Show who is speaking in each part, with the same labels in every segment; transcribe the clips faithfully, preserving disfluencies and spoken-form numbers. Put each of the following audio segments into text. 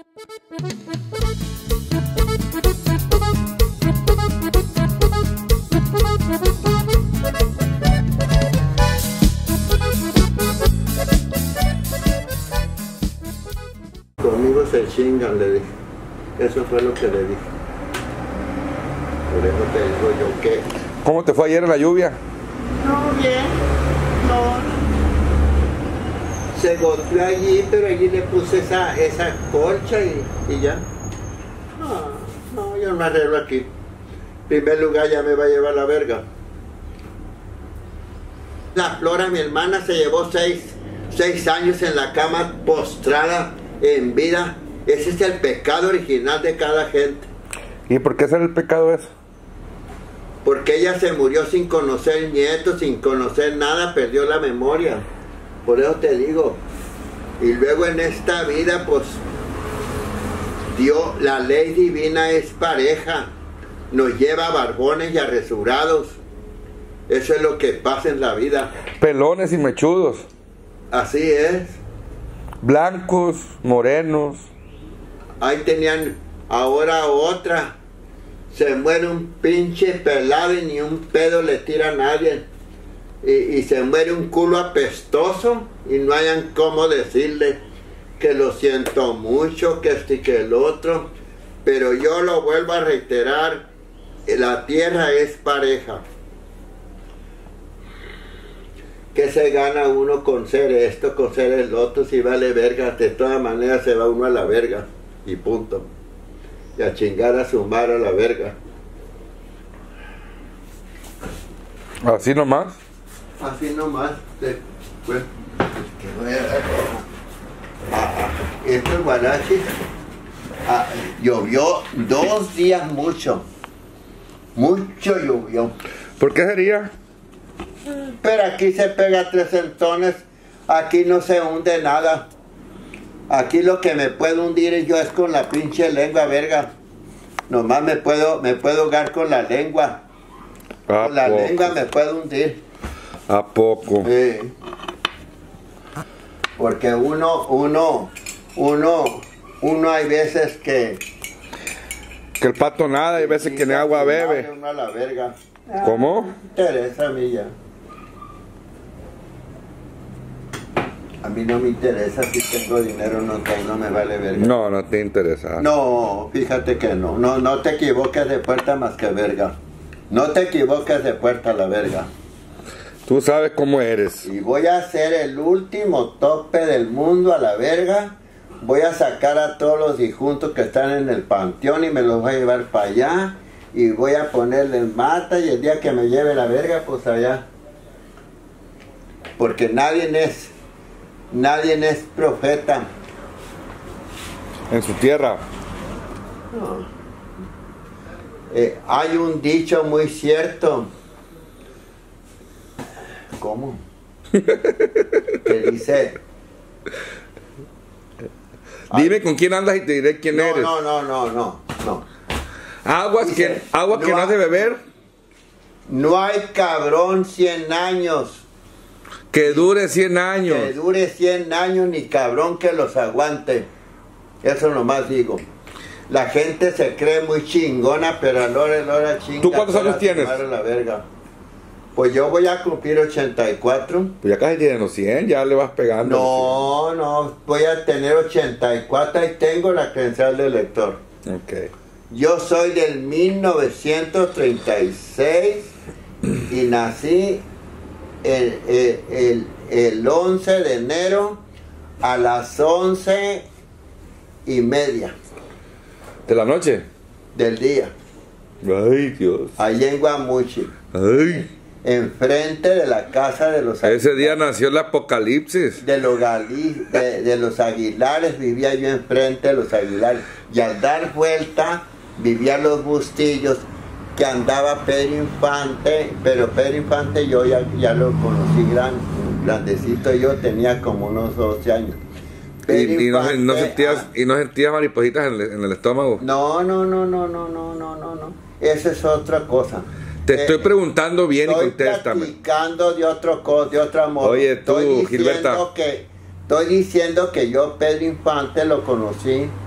Speaker 1: Conmigo se chingan, le dije. Eso fue lo que le dije. Por eso te digo yo que...
Speaker 2: ¿Cómo te fue ayer en la lluvia?
Speaker 1: No, bien. No. Se golpeó allí, pero allí le puse esa, esa colcha y, y ya. No, no, yo me arreglo aquí. En primer lugar ya me va a llevar la verga. La Flora, mi hermana, se llevó seis, seis años en la cama postrada en vida. Ese es el pecado original de cada gente.
Speaker 2: ¿Y por qué será el pecado eso?
Speaker 1: Porque ella se murió sin conocer nietos, sin conocer nada, perdió la memoria. Por eso te digo. Y luego en esta vida, pues, Dios, la ley divina es pareja. Nos lleva a barbones y a resurados. Eso es lo que pasa en la vida.
Speaker 2: Pelones y mechudos.
Speaker 1: Así es.
Speaker 2: Blancos, morenos.
Speaker 1: Ahí tenían ahora otra. Se muere un pinche pelado y ni un pedo le tira a nadie. Y, y se muere un culo apestoso y no hayan cómo decirle que lo siento mucho, que este y que el otro. Pero yo lo vuelvo a reiterar, la tierra es pareja. ¿Qué se gana uno con ser esto, con ser el otro? Si vale verga, de todas maneras se va uno a la verga. Y punto. Y a chingar a su madre a la verga.
Speaker 2: ¿Así nomás?
Speaker 1: Así nomás. De, pues, que voy a dar. Ah, ah, estos guarachis ah, llovió dos días mucho. Mucho llovió.
Speaker 2: ¿Por qué sería?
Speaker 1: Pero aquí se pega tres centones. Aquí no se hunde nada. Aquí lo que me puedo hundir yo es con la pinche lengua, verga. Nomás me puedo, me puedo ahogar con la lengua.
Speaker 2: ¿A
Speaker 1: Con la
Speaker 2: poco?
Speaker 1: lengua me puedo hundir.
Speaker 2: ¿A poco?
Speaker 1: Sí. Porque uno, uno, uno, uno hay veces que...
Speaker 2: Que el pato nada, hay veces que ni agua bebe.
Speaker 1: Uno a la verga.
Speaker 2: ¿Cómo?
Speaker 1: Interesa a mí ya. A mí no me interesa si tengo dinero o no tengo, no me vale verga.
Speaker 2: No, no te interesa.
Speaker 1: No, fíjate que no. No, no te equivoques de puerta más que verga. No te equivoques de puerta a la verga.
Speaker 2: Tú sabes cómo eres.
Speaker 1: Y voy a hacer el último tope del mundo a la verga. Voy a sacar a todos los difuntos que están en el panteón y me los voy a llevar para allá. Y voy a ponerles mata y el día que me lleve la verga, pues allá. Porque nadie es, nadie es profeta.
Speaker 2: En su tierra.
Speaker 1: No. Eh, hay un dicho muy cierto. ¿Cómo? Que dice...
Speaker 2: Dime con quién andas y te diré quién
Speaker 1: no,
Speaker 2: eres.
Speaker 1: No, no, no, no, no.
Speaker 2: Aguas
Speaker 1: Dice,
Speaker 2: que, agua que
Speaker 1: no
Speaker 2: no has de
Speaker 1: hay-
Speaker 2: beber,
Speaker 1: No hay cabrón cien años
Speaker 2: que dure cien años.
Speaker 1: que dure cien años ni cabrón que los aguante. Eso nomás digo. La gente se cree muy chingona, pero a la hora, a la hora chinga.
Speaker 2: ¿Tú cuántos
Speaker 1: para
Speaker 2: años tienes?
Speaker 1: tomar La verga. Pues yo voy a cumplir ochenta y cuatro.
Speaker 2: Pues ya casi tienes los cien, ya le vas pegando.
Speaker 1: No, no, voy a tener ochenta y cuatro y tengo la credencial de lector.
Speaker 2: Ok.
Speaker 1: Yo soy del mil novecientos treinta y seis y nací el, el, el, el once de enero a las once y media
Speaker 2: ¿De la noche?
Speaker 1: del día,
Speaker 2: Ay, Dios.
Speaker 1: allá en Guamuchi,
Speaker 2: Ay.
Speaker 1: enfrente de la casa de los
Speaker 2: Ese día nació el apocalipsis.
Speaker 1: de los, Gali- de, de los Aguilares, vivía yo enfrente de los Aguilares. Y al dar vuelta, vivía los Bustillos, que andaba Pedro Infante, pero Pedro Infante yo ya, ya lo conocí gran, grandecito, yo tenía como unos doce años.
Speaker 2: Y,
Speaker 1: Pedro
Speaker 2: y, no,
Speaker 1: Infante,
Speaker 2: no sentías,
Speaker 1: ah,
Speaker 2: y no sentías maripositas en el, en el estómago.
Speaker 1: no, no, no, no, no, no, no, no, no. Esa es otra cosa.
Speaker 2: Te
Speaker 1: Eh,
Speaker 2: estoy preguntando bien y
Speaker 1: Estoy
Speaker 2: contéstame.
Speaker 1: platicando de otro co- de otra modo.
Speaker 2: Oye, tú,
Speaker 1: estoy diciendo
Speaker 2: Gilberta.
Speaker 1: que estoy diciendo que yo Pedro Infante lo conocí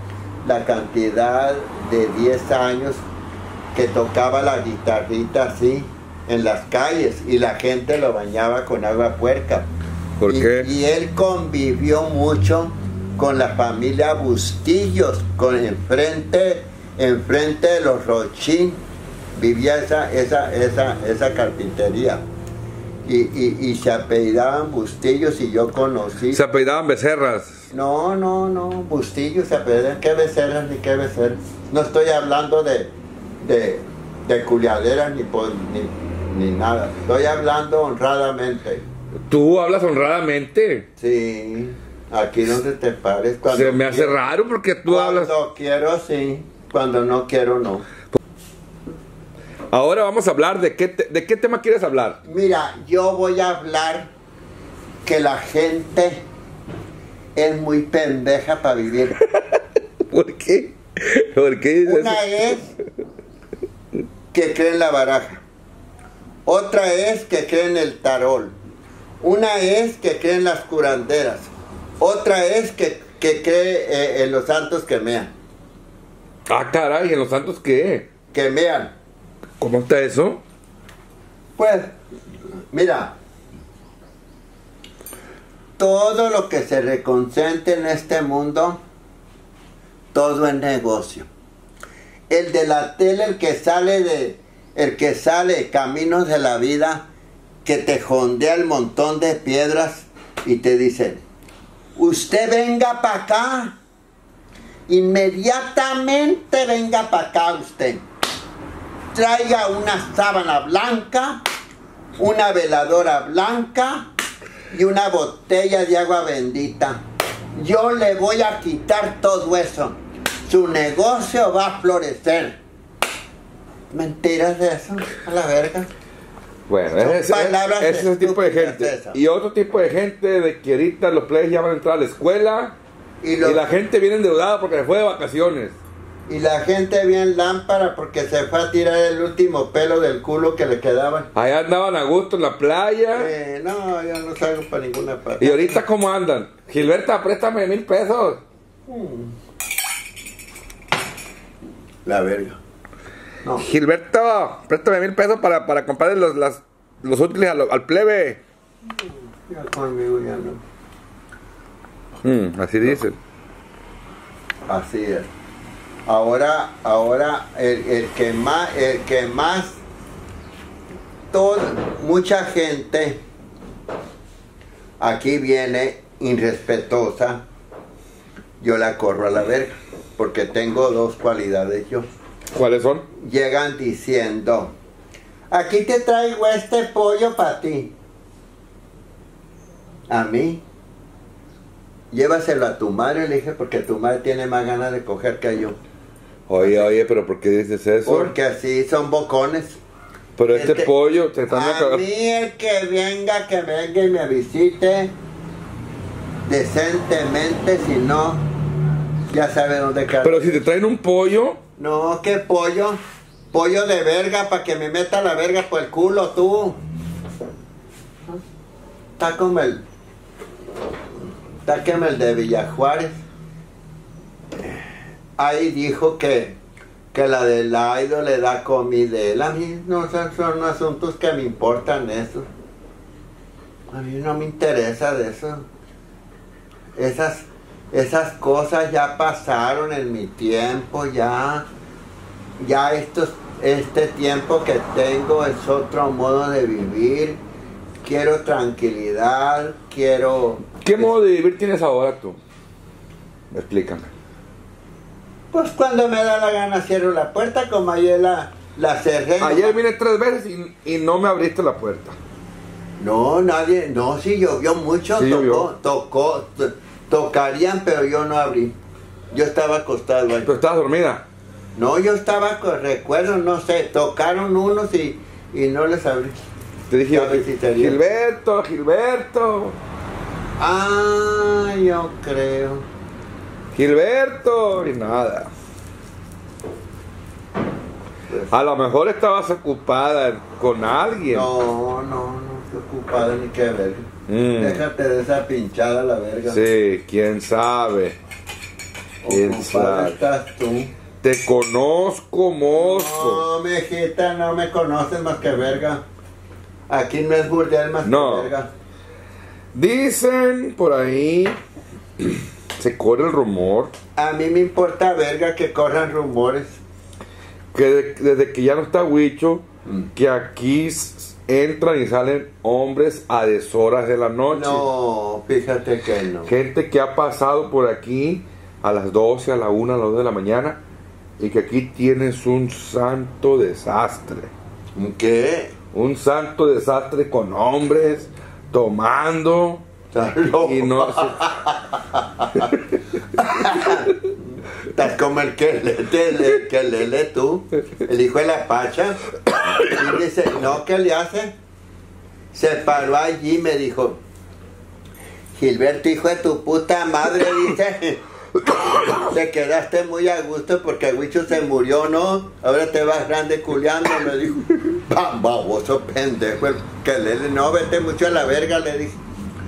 Speaker 1: la cantidad de diez años que tocaba la guitarrita así en las calles y la gente lo bañaba con agua puerca.
Speaker 2: ¿Por
Speaker 1: y,
Speaker 2: qué?
Speaker 1: Y él convivió mucho con la familia Bustillos, con enfrente, enfrente de los Rochín, vivía esa, esa, esa, esa carpintería. Y, y, y se apellidaban Bustillos y yo conocí.
Speaker 2: Se apellidaban Becerras.
Speaker 1: No, no, no, Bustillos se apellidaban. ¿Qué becerras ni qué becerras? No estoy hablando de, de, de culiaderas ni, ni, ni nada. Estoy hablando honradamente.
Speaker 2: ¿Tú hablas honradamente?
Speaker 1: Sí, aquí donde te pares. Cuando
Speaker 2: Se me hace
Speaker 1: quiero,
Speaker 2: raro porque tú
Speaker 1: cuando
Speaker 2: hablas...
Speaker 1: Cuando quiero, sí. Cuando no quiero, no.
Speaker 2: Ahora vamos a hablar de qué, te, de qué tema quieres hablar.
Speaker 1: Mira, yo voy a hablar que la gente es muy pendeja para vivir.
Speaker 2: ¿Por qué? ¿Por qué dices
Speaker 1: Una
Speaker 2: eso?
Speaker 1: es que cree en la baraja. Otra es que cree en el tarol. Una es que cree en las curanderas. Otra es que, que cree eh, en los santos que mean.
Speaker 2: Ah, caray, ¿en los santos qué?
Speaker 1: Que mean.
Speaker 2: ¿Cómo está eso?
Speaker 1: Pues, mira, todo lo que se reconcentre en este mundo, todo es negocio. El de la tele, el que sale de, el que sale Caminos de la Vida, que te jondea el montón de piedras y te dicen, usted venga para acá, inmediatamente venga para acá usted. Traiga una sábana blanca, una veladora blanca y una botella de agua bendita. Yo le voy a quitar todo eso. Su negocio va a florecer. ¿Mentiras de eso? A la verga.
Speaker 2: Bueno,
Speaker 1: Son
Speaker 2: ese,
Speaker 1: palabras
Speaker 2: ese es el tipo de
Speaker 1: estúpidas
Speaker 2: gente.
Speaker 1: esas.
Speaker 2: Y otro tipo de gente de que ahorita los players ya van a entrar a la escuela
Speaker 1: Y,
Speaker 2: y
Speaker 1: lo-
Speaker 2: la gente viene endeudada porque se fue de vacaciones.
Speaker 1: y la gente bien lámpara porque se fue a tirar el último pelo del culo que le quedaba.
Speaker 2: Allá andaban a gusto en la playa.
Speaker 1: Eh, no, yo no salgo para ninguna parte.
Speaker 2: Y ahorita, ¿cómo andan? Gilberta, préstame mil pesos.
Speaker 1: La verga. No.
Speaker 2: Gilberto, préstame mil pesos para, para comprarle los, las, los útiles al, al plebe.
Speaker 1: Ya conmigo ya no.
Speaker 2: Mm, así dicen.
Speaker 1: Así es. Ahora, ahora el, el que más, el que más, todo, mucha gente aquí viene irrespetuosa, yo la corro a la verga, porque tengo dos cualidades yo.
Speaker 2: ¿Cuáles son?
Speaker 1: Llegan diciendo, aquí te traigo este pollo para ti. A mí. Llévaselo a tu madre, le dije, porque tu madre tiene más ganas de coger que yo.
Speaker 2: Oye, oye, pero ¿por qué dices eso?
Speaker 1: Porque así son bocones.
Speaker 2: Pero este
Speaker 1: Este-
Speaker 2: pollo te están
Speaker 1: A
Speaker 2: acabando.
Speaker 1: mí el que venga, que venga y me visite decentemente, si no, ya sabe dónde caer.
Speaker 2: Pero si te traen un pollo,
Speaker 1: No, ¿qué pollo? Pollo de verga para que me meta la verga por el culo, tú. Está como el... Está como el de Villajuárez. Ahí dijo que, que la del Laido le da comida. A mí no son, son asuntos que me importan eso. A mí no me interesa de eso. Esas, esas cosas ya pasaron en mi tiempo, ya, ya estos, este tiempo que tengo es otro modo de vivir. Quiero tranquilidad, quiero...
Speaker 2: ¿qué modo de vivir tienes ahora tú? Explícame.
Speaker 1: Pues cuando me da la gana cierro la puerta, como ayer la, la cerré.
Speaker 2: Ayer vine tres veces y, y no me abriste la puerta.
Speaker 1: No, nadie, no, sí llovió mucho,
Speaker 2: Sí,
Speaker 1: tocó,
Speaker 2: llovió.
Speaker 1: tocó, to- tocarían, pero yo no abrí. Yo estaba acostado ahí.
Speaker 2: Pero estabas dormida.
Speaker 1: No, yo estaba, con recuerdo, no sé, tocaron unos y, y no les abrí.
Speaker 2: Te dije,
Speaker 1: Ya visitaría.
Speaker 2: Gilberto, Gilberto,
Speaker 1: Ah, yo creo.
Speaker 2: Gilberto, y nada.
Speaker 1: Pues,
Speaker 2: A lo mejor estabas ocupada con alguien.
Speaker 1: no, no, no estoy ocupado ni qué ver.
Speaker 2: Mm.
Speaker 1: Déjate de esa pinchada la verga.
Speaker 2: Sí, quién sabe.
Speaker 1: Ocupado estás tú.
Speaker 2: Te conozco, mozo.
Speaker 1: No, mijita, no me conoces más que verga. Aquí no es burdel más
Speaker 2: no.
Speaker 1: que verga.
Speaker 2: Dicen por ahí, se corre el rumor.
Speaker 1: A mí me importa verga que corran rumores.
Speaker 2: Que de- desde que ya no está Huicho, mm. que aquí s- entran y salen hombres a deshoras de la noche.
Speaker 1: No, fíjate que no.
Speaker 2: Gente que ha pasado por aquí a las doce, a la una, a las dos de la mañana, y que aquí tienes un santo desastre.
Speaker 1: ¿Qué?
Speaker 2: Un santo desastre con hombres tomando y no sé.
Speaker 1: Estás como el que le, que le, le tú, el hijo de la pacha. Y dice, no, ¿qué le hace? Se paró allí y me dijo, Gilberto, hijo de tu puta madre, dice, te quedaste muy a gusto porque el Huicho se murió, ¿no? Ahora te vas grande culiando, me dijo. Baboso pendejo, el que le, no, vete mucho a la verga, le dije.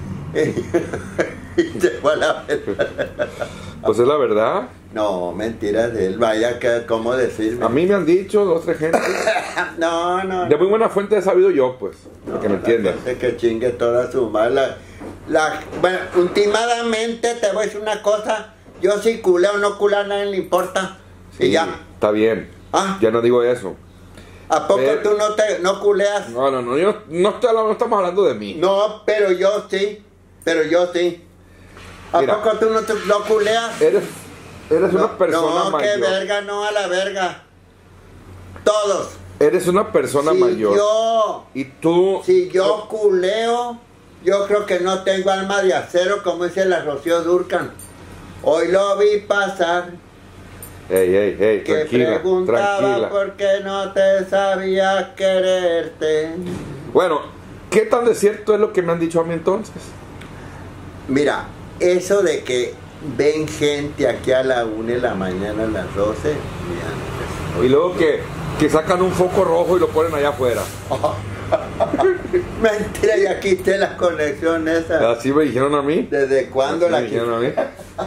Speaker 1: Y se fue a la verga.
Speaker 2: Pues es la verdad.
Speaker 1: No, mentiras de él, vaya, que, ¿cómo decirme?
Speaker 2: A mí me han dicho dos, tres gente.
Speaker 1: No, no.
Speaker 2: De muy buena fuente he sabido yo, pues,
Speaker 1: No,
Speaker 2: que me entiendas.
Speaker 1: La gente que chingue toda su madre. La, la, bueno, últimamente te voy a decir una cosa. Yo si culeo o no culeo a nadie le importa.
Speaker 2: Sí,
Speaker 1: y ya.
Speaker 2: está bien.
Speaker 1: ¿Ah?
Speaker 2: Ya no digo eso.
Speaker 1: ¿A poco
Speaker 2: Pero-
Speaker 1: tú no te no culeas?
Speaker 2: No, no, no, yo no, estoy hablando- no estamos hablando de mí.
Speaker 1: No, pero yo sí. Pero yo sí. ¿A
Speaker 2: Mira.
Speaker 1: poco tú no, te, no culeas?
Speaker 2: Eres, eres
Speaker 1: No,
Speaker 2: una persona
Speaker 1: no,
Speaker 2: mayor.
Speaker 1: que verga, no a la verga. Todos.
Speaker 2: Eres una persona
Speaker 1: si
Speaker 2: mayor.
Speaker 1: Yo,
Speaker 2: Y tú.
Speaker 1: si yo culeo, yo creo que no tengo alma de acero, como dice la Rocío Durcan. Hoy lo vi pasar,
Speaker 2: Ey, ey, ey,
Speaker 1: que
Speaker 2: tranquila,
Speaker 1: preguntaba
Speaker 2: tranquila.
Speaker 1: por qué no te sabía quererte.
Speaker 2: Bueno, ¿qué tan de cierto es lo que me han dicho a mí entonces?
Speaker 1: Mira, eso de que ven gente aquí a la una de la mañana, a las doce, mira,
Speaker 2: Y luego que, que sacan un foco rojo y lo ponen allá afuera.
Speaker 1: mentira, ya quité la conexión esa.
Speaker 2: Así me dijeron a mí.
Speaker 1: ¿Desde cuándo
Speaker 2: Así
Speaker 1: la
Speaker 2: me
Speaker 1: quité?
Speaker 2: dijeron a mí.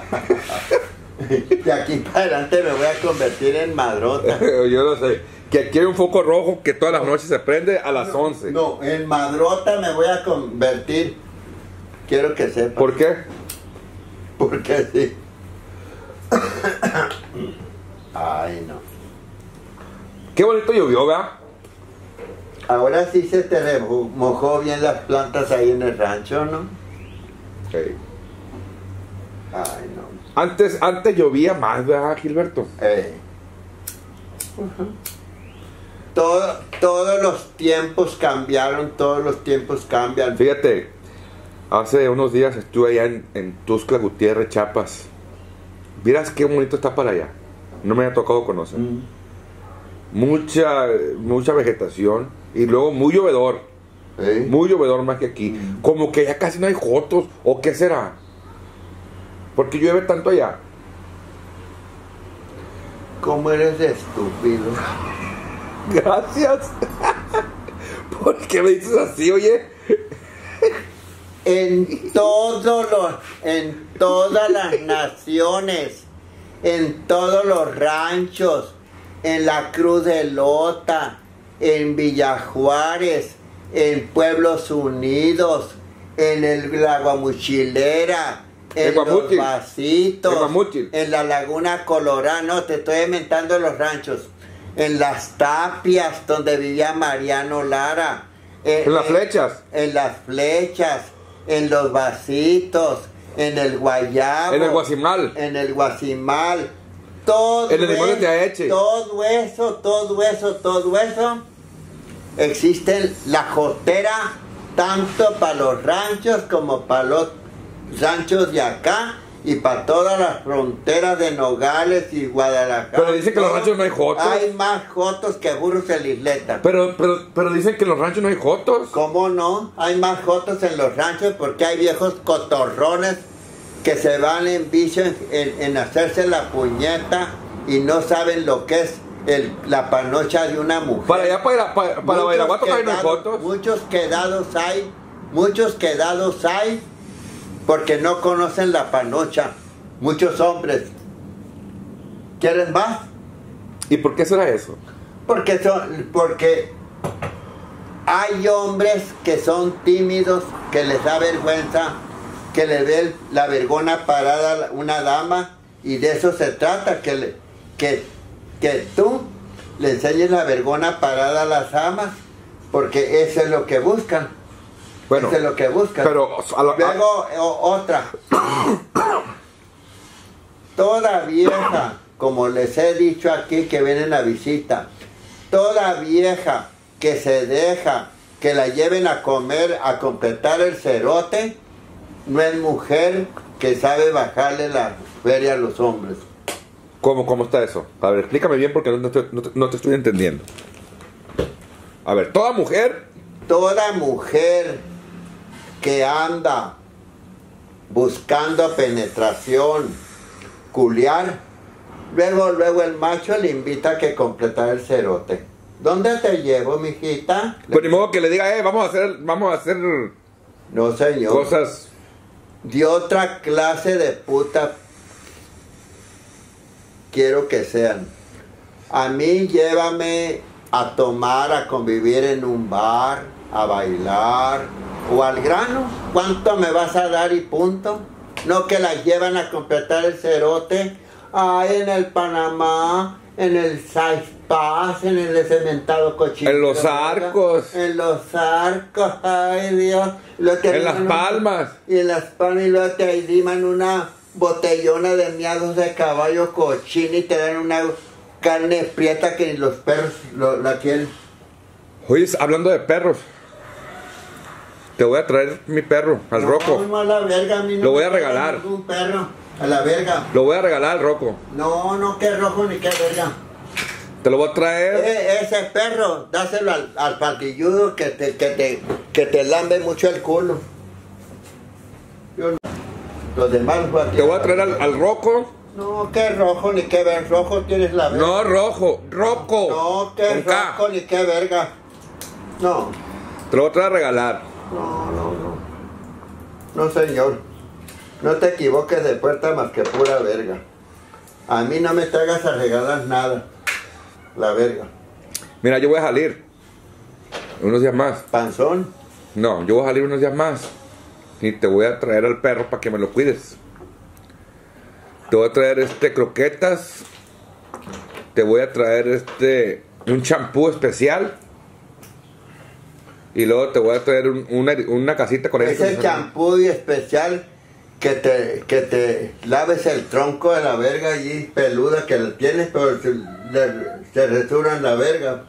Speaker 1: De aquí para adelante me voy a convertir en madrota.
Speaker 2: Yo no sé. Que aquí hay un foco rojo que todas las noches se prende a las once.
Speaker 1: No, en madrota me voy a convertir. Quiero que sepas.
Speaker 2: ¿Por qué?
Speaker 1: Porque sí. Ay, no.
Speaker 2: Qué bonito llovió, ¿verdad?
Speaker 1: Ahora sí se te rebu- mojó bien las plantas ahí en el rancho, ¿no?
Speaker 2: Okay.
Speaker 1: Ay, no.
Speaker 2: Antes, antes llovía más, ¿verdad, Gilberto?
Speaker 1: Eh. Todo, todos los tiempos cambiaron, todos los tiempos cambian.
Speaker 2: Fíjate, hace unos días estuve allá en, en Tuxtla Gutiérrez, Chiapas. Miras qué bonito está para allá. No me había tocado conocer.
Speaker 1: Mm.
Speaker 2: Mucha, mucha vegetación y luego muy llovedor.
Speaker 1: ¿Eh?
Speaker 2: Muy llovedor más que aquí.
Speaker 1: Mm.
Speaker 2: Como que ya casi no hay jotos. ¿O qué será? Porque llueve tanto allá.
Speaker 1: ¿Cómo eres de estúpido?
Speaker 2: Gracias. ¿Por qué me dices así, oye?
Speaker 1: En todos los, en todas las naciones, en todos los ranchos, en la Cruz de Lota, en Villa Juárez, en Pueblos Unidos, en el, la Guamuchilera, en
Speaker 2: El
Speaker 1: los
Speaker 2: Guamuchil.
Speaker 1: Vasitos,
Speaker 2: El Guamuchil.
Speaker 1: en la Laguna Colorada, no, te estoy inventando los ranchos, en las Tapias, donde vivía Mariano Lara,
Speaker 2: En las flechas.
Speaker 1: en las flechas, en los vasitos, en el guayabo,
Speaker 2: En el Guasimal.
Speaker 1: en el guasimal, todo
Speaker 2: En el limón de
Speaker 1: eso,
Speaker 2: Teaeche.
Speaker 1: todo eso, todo eso, todo eso, existe la jotera tanto para los ranchos como para los ranchos de acá y para todas las fronteras de Nogales y Guadalajara.
Speaker 2: Pero dicen que en los ranchos no hay jotos.
Speaker 1: Hay más jotos que burros en la isleta.
Speaker 2: Pero, pero, pero dicen que en los ranchos no hay jotos.
Speaker 1: ¿Cómo no? Hay más jotos en los ranchos porque hay viejos cotorrones que se van en vicio en, en- en hacerse la puñeta y no saben lo que es el- la panocha de una mujer.
Speaker 2: Para allá, para, para, para
Speaker 1: Muchos
Speaker 2: Badiraguato también no hay
Speaker 1: quedados-
Speaker 2: jotos.
Speaker 1: Muchos quedados hay, muchos quedados hay porque no conocen la panocha. Muchos hombres ¿Quieres más?
Speaker 2: ¿Y por qué será eso?
Speaker 1: Porque son, porque hay hombres que son tímidos, que les da vergüenza, que le ve la vergona parada a una dama, y de eso se trata, que, le, que, que tú le enseñes la vergona parada a las damas, porque eso es lo que buscan.
Speaker 2: Bueno,
Speaker 1: eso es lo que buscan.
Speaker 2: Pero a la, a...
Speaker 1: Luego o, otra. Toda vieja, como les he dicho aquí que vienen a visita, toda vieja que se deja que la lleven a comer, a completar el cerote, no es mujer que sabe bajarle la feria a los hombres.
Speaker 2: ¿Cómo, cómo está eso? A ver, explícame bien porque no, no, te, no, te, no te estoy entendiendo. A ver, toda mujer...
Speaker 1: Toda mujer que anda buscando penetración, culiar, luego, luego el macho le invita a que completar el cerote. ¿Dónde te llevo, mijita?
Speaker 2: Pues ni modo que le diga, eh, vamos a hacer, vamos a hacer...
Speaker 1: No, señor.
Speaker 2: Cosas...
Speaker 1: De otra clase de puta quiero que sean. A mí llévame a tomar, a convivir en un bar, a bailar, o al grano. ¿Cuánto me vas a dar y punto? No que las llevan a completar el cerote. Ay, en el Panamá, en el Saipaz, en el cementado cochino.
Speaker 2: En los arcos.
Speaker 1: En los arcos, ay Dios. Lo te
Speaker 2: en las
Speaker 1: un,
Speaker 2: palmas.
Speaker 1: Y en las palmas, y luego te arriman una botellona de miados de caballo cochino y te dan una carne prieta que los perros lo, la quieren.
Speaker 2: Oye, hablando de perros, te voy a traer mi perro, al
Speaker 1: no,
Speaker 2: Rocco.
Speaker 1: No, a la verga, a mí no
Speaker 2: lo voy a
Speaker 1: me
Speaker 2: regalar.
Speaker 1: Un perro, a la verga.
Speaker 2: Lo voy a regalar al Rocco.
Speaker 1: No, no, que rojo ni que verga.
Speaker 2: Te lo voy a traer.
Speaker 1: E ese perro, dáselo al, al patilludo que te, que, te, que te lambe mucho el culo. Yo no. Los demás...
Speaker 2: Te voy a traer al, al Rocco.
Speaker 1: No, que rojo ni que ver, rojo tienes la verga.
Speaker 2: No, rojo, Rocco.
Speaker 1: No, que rojo ni que verga. No.
Speaker 2: Te lo voy a traer a regalar.
Speaker 1: No, no, no. No, señor. No te equivoques de puerta más que pura verga. A mí no me te hagas a regalar nada. La verga.
Speaker 2: Mira, yo voy a salir unos días más.
Speaker 1: ¿Panzón?
Speaker 2: No, yo voy a salir unos días más. Y te voy a traer al perro para que me lo cuides. Te voy a traer este croquetas. Te voy a traer este un champú especial. Y luego te voy a traer un, una, una casita con
Speaker 1: ese champú especial que te, que te laves el tronco de la verga allí peluda que la tienes, pero se, le, se resuran la verga.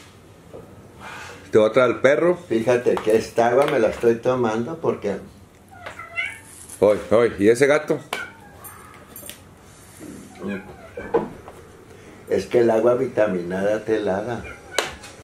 Speaker 2: Te voy a traer al perro.
Speaker 1: Fíjate que esta agua me la estoy tomando porque...
Speaker 2: Hoy, hoy, ¿y ese gato?
Speaker 1: Es que el agua vitaminada te helada.